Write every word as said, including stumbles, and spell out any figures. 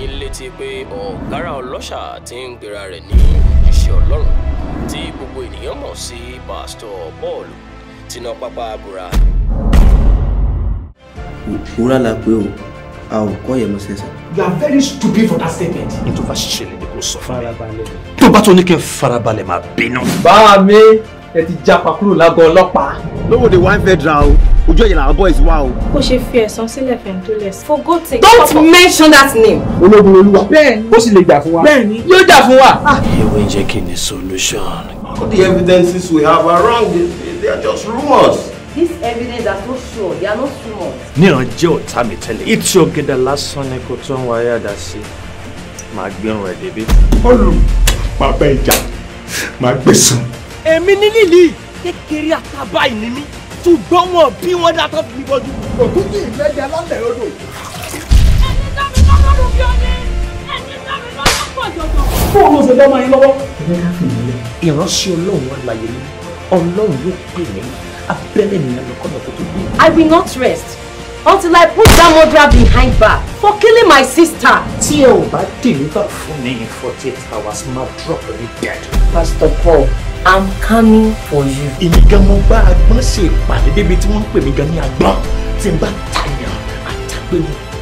yín létí pé ọ̀gára ọlọ́ṣà tí ń gbéra rẹ̀ ní òjíṣẹ́ Ọlọ́run tí gbogbo ènìyàn mọ̀ sí Pásítọ̀ Bọ́ọ̀lù tíná pápá búra. Wúrà la pé o, a ò kọ́ yẹn mọ́ sẹ́sẹ̀. You are very stupid for that statement. Nítorí bá ṣẹlẹ̀ ní kò sọ farabalẹ̀. Tó bá tó ní kí n farabalẹ̀ máa bínú. Bá mi, ẹ ti japa kúrò lágọ̀ọ́ ọlọ́pàá. Lówóde one federal o, ojú ẹ̀yìn làwọn boys wá o. Kó ṣe fi ẹ̀san sílẹ̀ fẹ̀ tó lẹ̀. For God's sake. Don't mention that name. Ológun Olúwa. Bẹ́ẹ̀ni, ó sì lè jà fún wa. Bẹ́ẹ̀ni, yóò jà fún wa. Ìwé jẹ́ kí ni solution. All the evidences we have are wrong. They, they are just rumors. These evidence are so sure. They are not rumors. Níran jẹ́ ọ̀tá mi tẹ́lẹ̀. Ìtì ọ̀gẹ̀dẹ̀ lásán ni kò tó ń wáyé àdá sí. Màá gbẹ̀rùn ẹ̀ débi. Olú, máa bẹ ìjà, máa gbẹ̀san. Èmi ní lílì kékeré àtàbá ìní mi. Ṣùgbọ́n wọn bí wọ́n dá tó fi mi bọ́jú. Òkúkú ìfẹ́jà lálẹ́ odò. Ẹni dá mi lọ́rùn bí ó ní. Ẹni dá mi lọ́rùn pọ̀ jọ̀jọ̀. Fóònù ṣe lọ́mọ yín lọ́wọ́. Ẹgbẹ́ ká fi ìmọ̀lẹ̀. Ìránṣẹ́ Ọlọ́run wà láyé mi. Ọlọ́run yóò pè mí. Abẹ́lẹ̀ nìyẹn lọ́kọ́lọ́ kó tó gbé. I will not rest until I put that murderer behind bar for killing my sister. Tí ẹ ò bá deliver fún mi in forty eight hours, máa drop me dead. Pastor Paul, I'm coming for you. Èmi gan mo bá agbọ́n ṣe ìpàdé débi tí wọ́n ń pè mí gan ní agbọ́n tí n bá tàyàn àtàgbé mi.